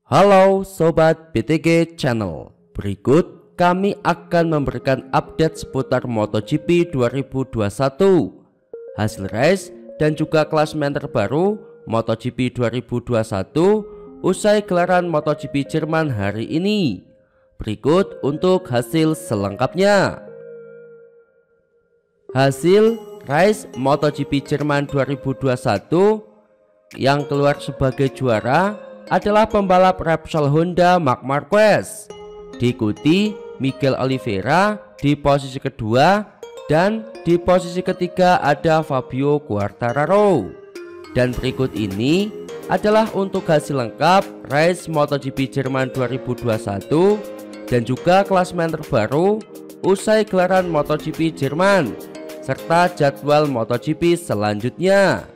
Halo Sobat BTG Channel, berikut kami akan memberikan update seputar MotoGP 2021, hasil race dan juga klasemen terbaru MotoGP 2021 usai gelaran MotoGP Jerman hari ini. Berikut untuk hasil selengkapnya. Hasil race MotoGP Jerman 2021 yang keluar sebagai juara adalah pembalap Repsol Honda Marc Marquez, diikuti Miguel Oliveira di posisi kedua, dan di posisi ketiga ada Fabio Quartararo. Dan berikut ini adalah untuk hasil lengkap race MotoGP Jerman 2021 dan juga klasemen terbaru usai gelaran MotoGP Jerman serta jadwal MotoGP selanjutnya.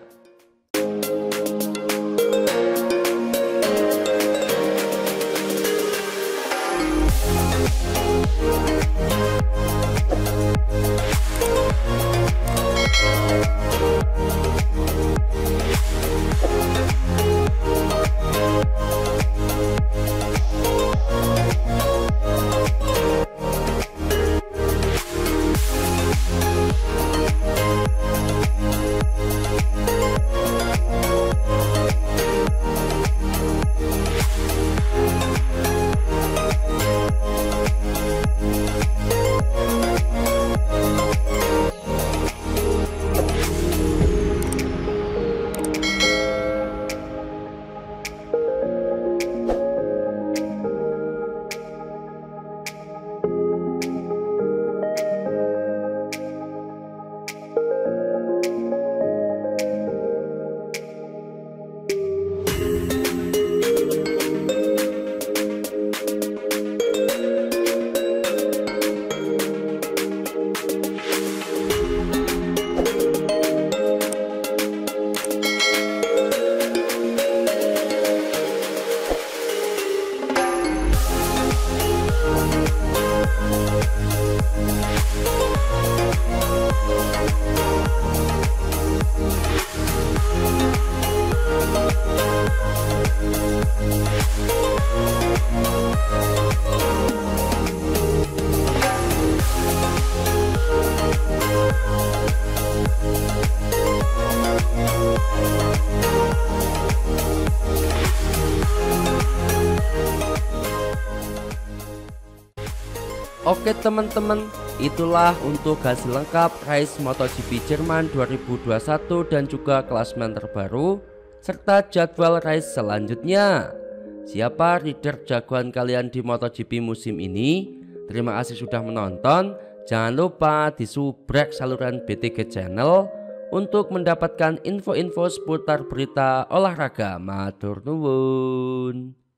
Oke teman-teman, itulah untuk hasil lengkap race MotoGP Jerman 2021 dan juga klasemen terbaru serta jadwal race selanjutnya. Siapa rider jagoan kalian di MotoGP musim ini? Terima kasih sudah menonton. Jangan lupa disubrek saluran BTG Channel untuk mendapatkan info-info seputar berita olahraga. Matur nuwun.